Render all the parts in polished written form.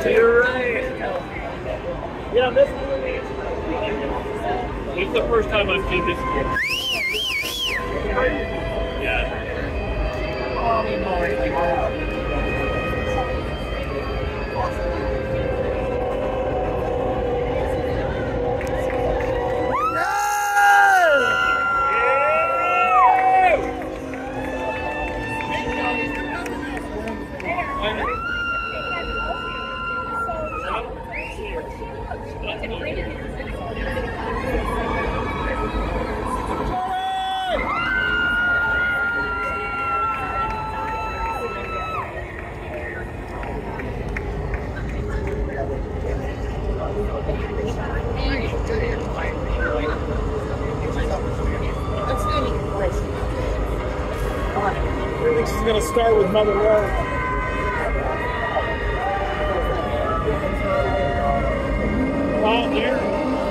You're right. Yeah, this. It's the first time I've seen this. Yeah. I think she's gonna start with Mother Road. Out here.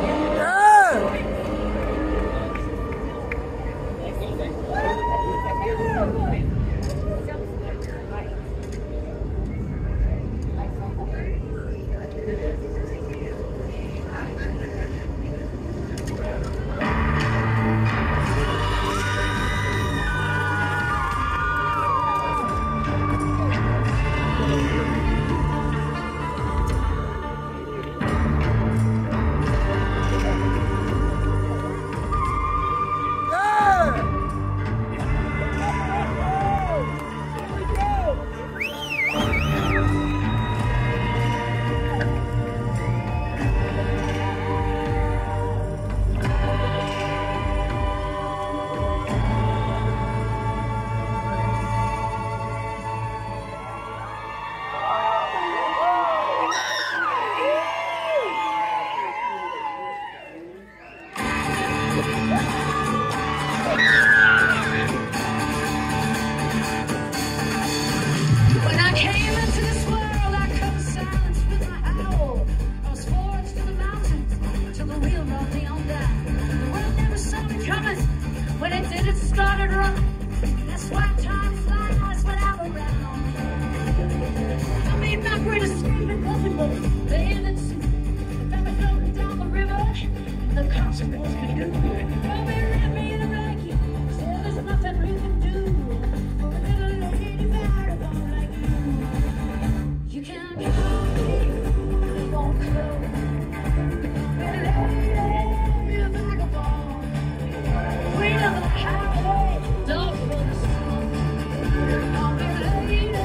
When it did, it started running. That's why time flies when I'm around. I made my greatest escape in nothing but the innocence. If I'm floating down the river, the consequence can do. Throw me, wrap me in a blanket. Still, there's nothing we can do for a little lady vagabond like you. You can't call me, it won't close. Little lady, you're a vagabond. Queen of the highway, dog for the sun. Call me lady,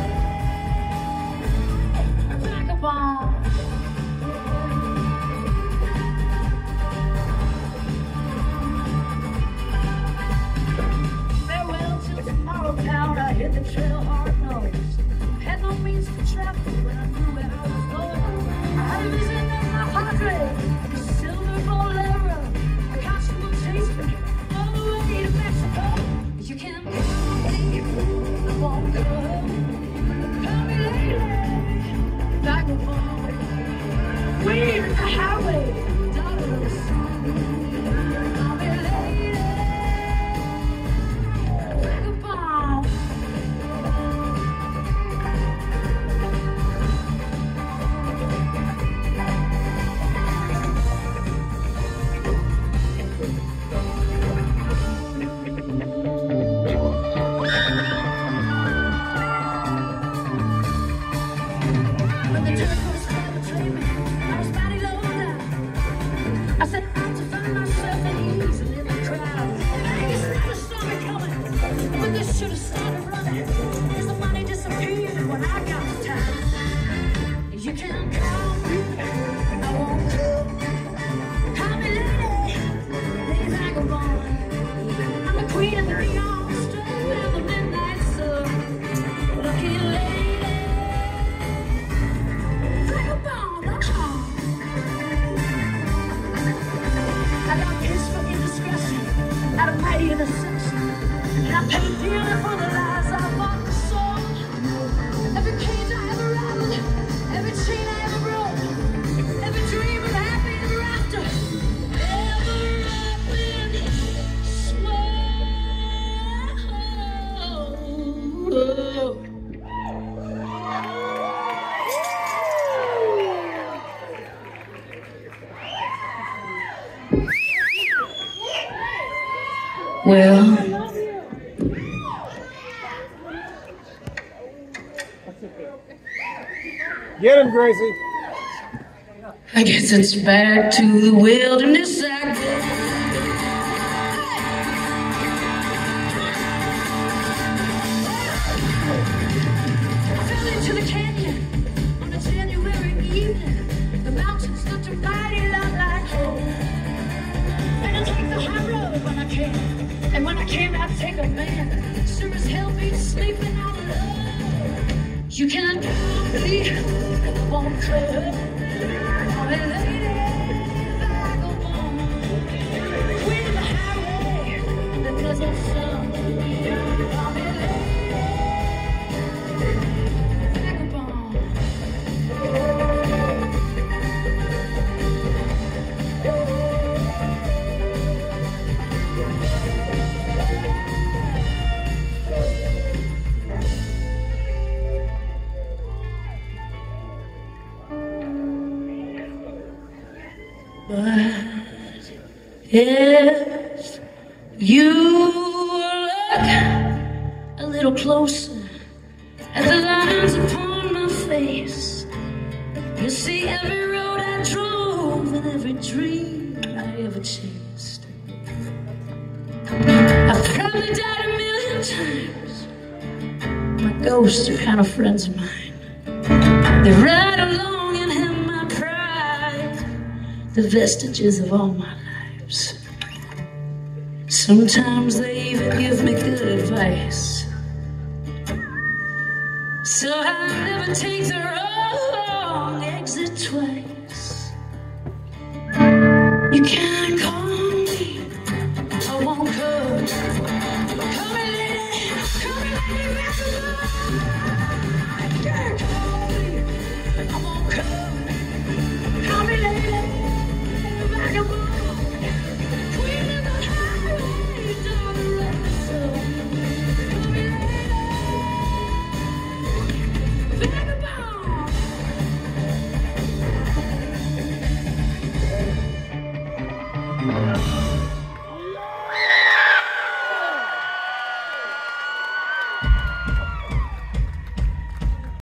vagabond. Farewell till tomorrow, town. I hit the trail hard nosed. Had no means to travel when I knew where I was going. I had a vision in my padre, a silver bolero, a constable chased me all the way to Mexico. You can call me, I won't go. Call me lady, vagabond. Queen of the highway, daughter of the sun. Call me lady, vagabond. When the turtles tried to trade me, I was mighty low down. I set out to find myself at ease and in the crowd. You smell the storm coming, but this should have started running. Cause the money disappeared when I got to town. You can call me, I won't come. Call me lady, lady vagabond. I'm the queen of the beyond, straight of the midnight sun. Lucky lady. I got pissed for indiscretion, out of mighty intersection. And I paid dearly for the lies I bought and sold. Every cage I ever rattled, every chain I ever broke. Well, get him, Gracie. I guess it's back to the wilderness I go. I fell into the canyon on a January evening. The mountains looked a mighty lot like home. And I took the high road when I came. And when I came, I'd take a man. Sure as hell be sleeping on the road. You can't believe it won't cut. Oh, lady, vagabond. Queen of the highway, the desert sun. Oh, lady, vagabond. But if you look a little closer at the lines upon my face, you'll see every road I drove and every dream I ever chased. I've probably died a million times. My ghosts are kind of friends of mine. They ride along and have my pride, the vestiges of all my lives. Sometimes they even give me good advice. So I never take the road